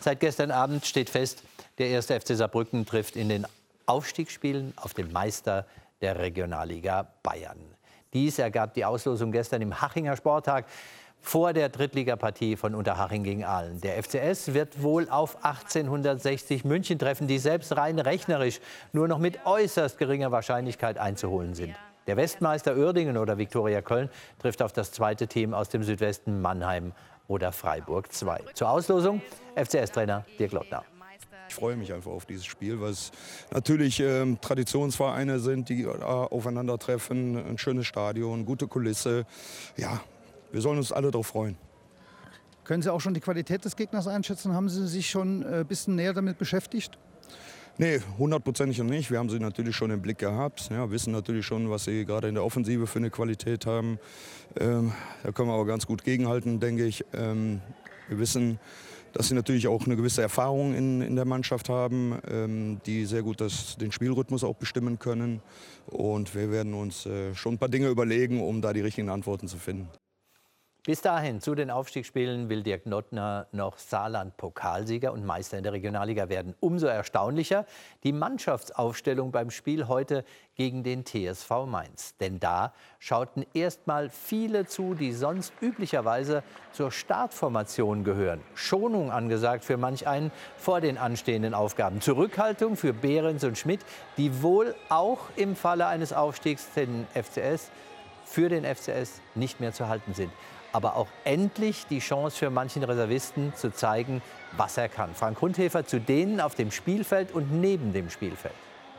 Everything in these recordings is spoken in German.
Seit gestern Abend steht fest, der 1. FC Saarbrücken trifft in den Aufstiegsspielen auf den Meister der Regionalliga Bayern. Dies ergab die Auslosung gestern im Hachinger Sporttag vor der Drittligapartie von Unterhaching gegen Aalen. Der FCS wird wohl auf 1860 München treffen, die selbst rein rechnerisch nur noch mit äußerst geringer Wahrscheinlichkeit einzuholen sind. Der Westmeister Uerdingen oder Viktoria Köln trifft auf das zweite Team aus dem Südwesten, Mannheim oder Freiburg 2. Zur Auslosung FCS-Trainer Dirk Lottner. Ich freue mich einfach auf dieses Spiel, weil es natürlich Traditionsvereine sind, die aufeinandertreffen. Ein schönes Stadion, gute Kulisse. Ja, wir sollen uns alle darauf freuen. Können Sie auch schon die Qualität des Gegners einschätzen? Haben Sie sich schon ein bisschen näher damit beschäftigt? Nee, 100%ig noch nicht. Wir haben sie natürlich schon im Blick gehabt. Ja, wissen natürlich schon, was sie gerade in der Offensive für eine Qualität haben. Da können wir aber ganz gut gegenhalten, denke ich. Wir wissen, dass sie natürlich auch eine gewisse Erfahrung in der Mannschaft haben, die sehr gut den Spielrhythmus auch bestimmen können. Und wir werden uns schon ein paar Dinge überlegen, um da die richtigen Antworten zu finden. Bis dahin, zu den Aufstiegsspielen, will Dirk Lottner noch Saarland-Pokalsieger und Meister in der Regionalliga werden. Umso erstaunlicher die Mannschaftsaufstellung beim Spiel heute gegen den TSV Mainz. Denn da schauten erstmal viele zu, die sonst üblicherweise zur Startformation gehören. Schonung angesagt für manch einen vor den anstehenden Aufgaben. Zurückhaltung für Behrens und Schmidt, die wohl auch im Falle eines Aufstiegs für den FCS nicht mehr zu halten sind. Aber auch endlich die Chance für manchen Reservisten zu zeigen, was er kann. Frank Hundhäfer zu denen auf dem Spielfeld und neben dem Spielfeld.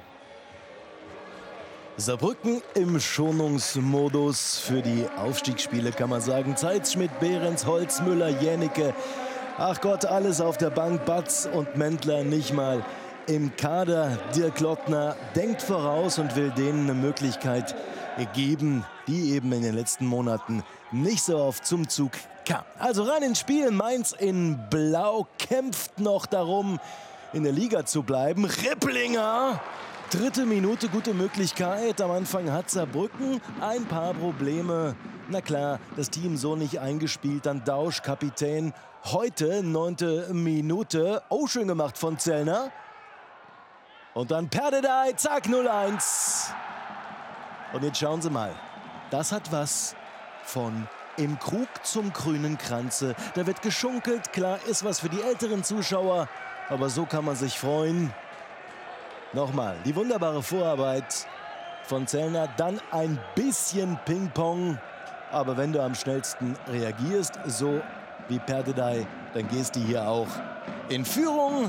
Saarbrücken im Schonungsmodus für die Aufstiegsspiele, kann man sagen. Zeitschmidt, Behrens, Holz, Müller, Jänicke. Ach Gott, alles auf der Bank. Batz und Mendler nicht mal im Kader. Dirk Lottner denkt voraus und will denen eine Möglichkeit geben, die eben in den letzten Monaten nicht so oft zum Zug kam. Also ran ins Spiel. Mainz in Blau kämpft noch darum, in der Liga zu bleiben. Ripplinger, 3. Minute, gute Möglichkeit. Am Anfang hat Saarbrücken ein paar Probleme. Na klar, das Team so nicht eingespielt. Dann Dausch, Kapitän. Heute, 9. Minute. Oh, schön gemacht von Zellner. Und dann Perdedei, zack, 0-1. Und jetzt schauen Sie mal, das hat was von im Krug zum grünen Kranze. Da wird geschunkelt, klar, ist was für die älteren Zuschauer, aber so kann man sich freuen. Nochmal, die wunderbare Vorarbeit von Zellner, dann ein bisschen Ping-Pong. Aber wenn du am schnellsten reagierst, so wie Perdedei, dann gehst du hier auch in Führung.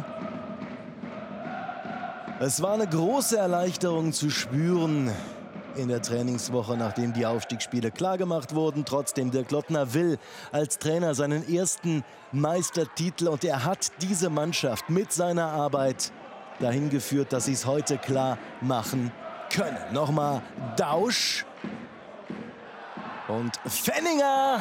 Es war eine große Erleichterung zu spüren in der Trainingswoche, nachdem die Aufstiegsspiele klargemacht wurden. Trotzdem, Dirk Lottner will als Trainer seinen ersten Meistertitel und er hat diese Mannschaft mit seiner Arbeit dahin geführt, dass sie es heute klar machen können. Nochmal Dausch und Fenninger.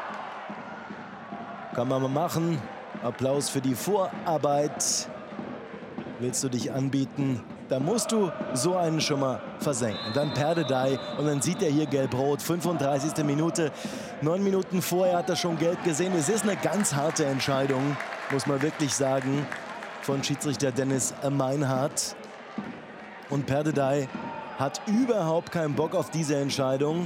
Kann man mal machen. Applaus für die Vorarbeit. Willst du dich anbieten? Da musst du so einen schon mal versenken. Dann Perdedei und dann sieht er hier gelb-rot. 35. Minute. 9 Minuten vorher hat er schon gelb gesehen. Es ist eine ganz harte Entscheidung, muss man wirklich sagen, von Schiedsrichter Dennis Meinhardt. Und Perdedei hat überhaupt keinen Bock auf diese Entscheidung.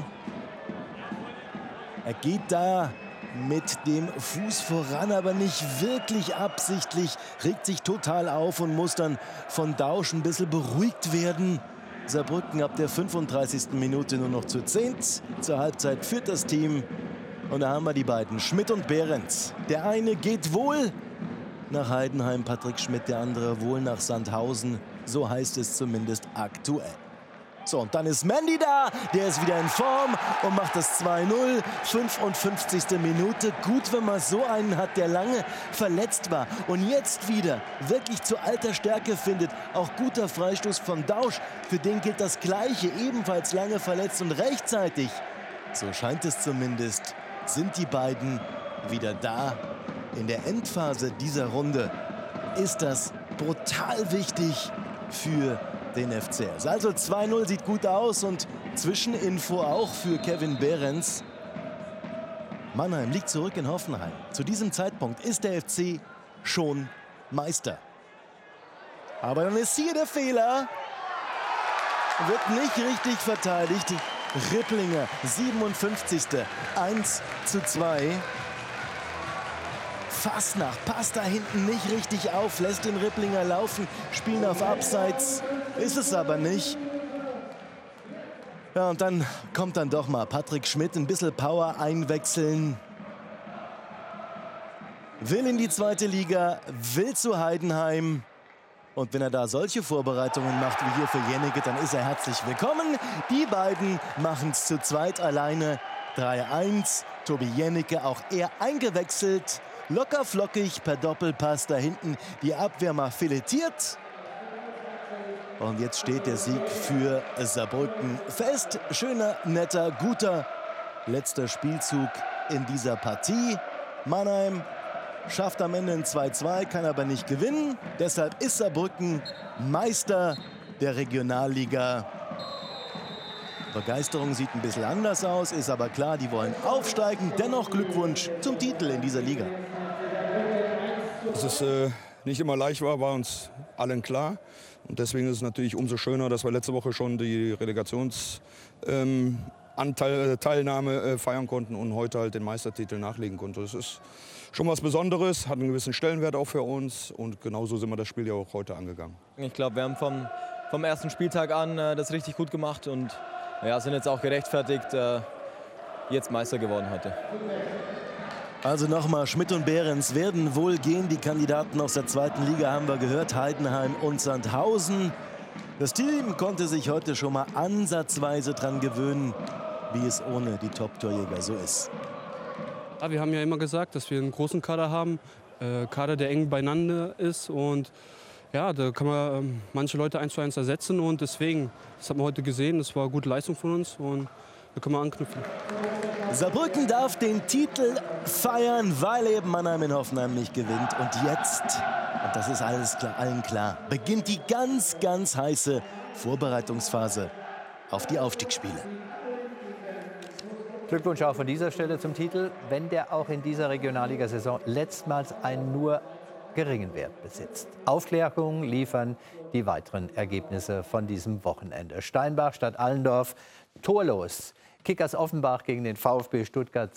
Er geht da mit dem Fuß voran, aber nicht wirklich absichtlich, regt sich total auf und muss dann von Dausch ein bisschen beruhigt werden. Saarbrücken ab der 35. Minute nur noch zu 10. Zur Halbzeit führt das Team. Und da haben wir die beiden, Schmidt und Behrens. Der eine geht wohl nach Heidenheim, Patrick Schmidt, der andere wohl nach Sandhausen. So heißt es zumindest aktuell. So, und dann ist Mandy da, der ist wieder in Form und macht das 2-0. 55. Minute. Gut, wenn man so einen hat, der lange verletzt war und jetzt wieder wirklich zu alter Stärke findet. Auch guter Freistoß von Dausch. Für den gilt das Gleiche, ebenfalls lange verletzt und rechtzeitig. So scheint es zumindest, sind die beiden wieder da. In der Endphase dieser Runde ist das brutal wichtig für den FCS. Also 2-0 sieht gut aus und Zwischeninfo auch für Kevin Behrens. Mannheim liegt zurück in Hoffenheim. Zu diesem Zeitpunkt ist der FC schon Meister. Aber dann ist hier der Fehler. Wird nicht richtig verteidigt. Ripplinger, 57. 1:2. Fasnacht passt da hinten nicht richtig auf, lässt den Ripplinger laufen, spielen auf Abseits, ist es aber nicht. Ja, und dann kommt dann doch mal Patrick Schmidt, ein bisschen Power einwechseln. Will in die zweite Liga, will zu Heidenheim. Und wenn er da solche Vorbereitungen macht wie hier für Jennecke, dann ist er herzlich willkommen. Die beiden machen es zu zweit alleine. 3:1. Tobi Jennecke, auch er eingewechselt. Locker flockig per Doppelpass da hinten die Abwehr mal filetiert. Und jetzt steht der Sieg für Saarbrücken fest. Schöner, netter, guter letzter Spielzug in dieser Partie. Mannheim schafft am Ende ein 2:2, kann aber nicht gewinnen. Deshalb ist Saarbrücken Meister der Regionalliga. Begeisterung sieht ein bisschen anders aus, ist aber klar, die wollen aufsteigen. Dennoch Glückwunsch zum Titel in dieser Liga. Dass es nicht immer leicht war uns allen klar. Und deswegen ist es natürlich umso schöner, dass wir letzte Woche schon die Teilnahme feiern konnten und heute halt den Meistertitel nachlegen konnten. Das ist schon was Besonderes, hat einen gewissen Stellenwert auch für uns. Und genauso sind wir das Spiel ja auch heute angegangen. Ich glaube, wir haben vom ersten Spieltag an das richtig gut gemacht und ja, sind jetzt auch gerechtfertigt, jetzt Meister geworden heute. Also nochmal, Schmidt und Behrens werden wohl gehen. Die Kandidaten aus der zweiten Liga haben wir gehört, Heidenheim und Sandhausen. Das Team konnte sich heute schon mal ansatzweise dran gewöhnen, wie es ohne die Top-Torjäger so ist. Ja, wir haben ja immer gesagt, dass wir einen großen Kader haben, Kader, der eng beieinander ist. Und ja, da kann man manche Leute 1:1 ersetzen. Und deswegen, das hat man heute gesehen, das war eine gute Leistung von uns. Und da können wir anknüpfen. Saarbrücken darf den Titel feiern, weil eben Mannheim in Hoffenheim nicht gewinnt. Und jetzt, und das ist allen klar, beginnt die ganz, ganz heiße Vorbereitungsphase auf die Aufstiegsspiele. Glückwunsch auch von dieser Stelle zum Titel, wenn der auch in dieser Regionalligasaison letztmals einen nur geringen Wert besitzt. Aufklärung liefern die weiteren Ergebnisse von diesem Wochenende. Steinbach statt Allendorf torlos. Kickers Offenbach gegen den VfB Stuttgart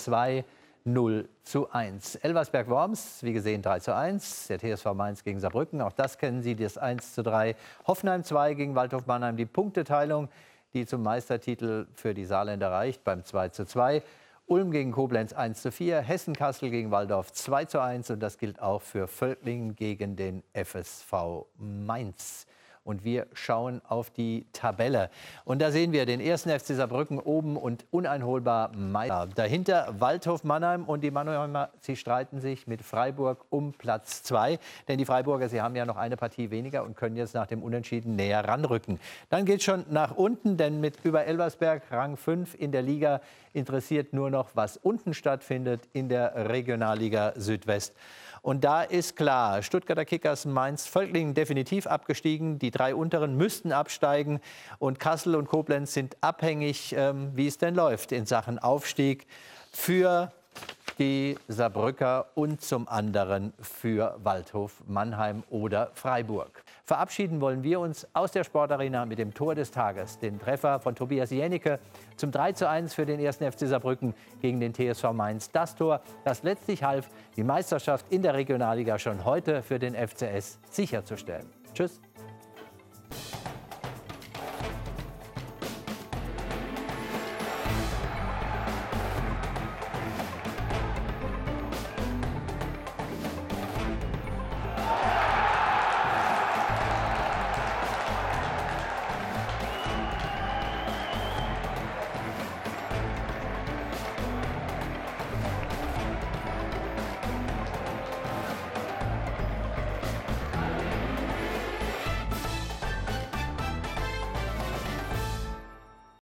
2:0. Elversberg-Worms, wie gesehen 3:1. Der TSV Mainz gegen Saarbrücken, auch das kennen Sie, das 1:3. Hoffenheim 2 gegen Waldhof Mannheim, die Punkteteilung, die zum Meistertitel für die Saarländer reicht, beim 2:2. Ulm gegen Koblenz 1:4. Hessen-Kassel gegen Waldorf 2:1. Und das gilt auch für Völklingen gegen den FSV Mainz. Und wir schauen auf die Tabelle. Und da sehen wir den 1. FC Saarbrücken oben und uneinholbar Meister. Dahinter Waldhof Mannheim und die Mannheimer, sie streiten sich mit Freiburg um Platz 2. Denn die Freiburger, sie haben ja noch eine Partie weniger und können jetzt nach dem Unentschieden näher ranrücken. Dann geht es schon nach unten, denn mit über Elversberg Rang 5 in der Liga interessiert nur noch, was unten stattfindet in der Regionalliga Südwest. Und da ist klar, Stuttgarter Kickers, Mainz, Völklingen definitiv abgestiegen. Die 3 unteren müssten absteigen. Und Kassel und Koblenz sind abhängig, wie es denn läuft in Sachen Aufstieg für die Saarbrücker und zum anderen für Waldhof Mannheim oder Freiburg. Verabschieden wollen wir uns aus der Sportarena mit dem Tor des Tages. Den Treffer von Tobias Jennecke zum 3:1 für den 1. FC Saarbrücken gegen den TSV Mainz. Das Tor, das letztlich half, die Meisterschaft in der Regionalliga schon heute für den FCS sicherzustellen. Tschüss.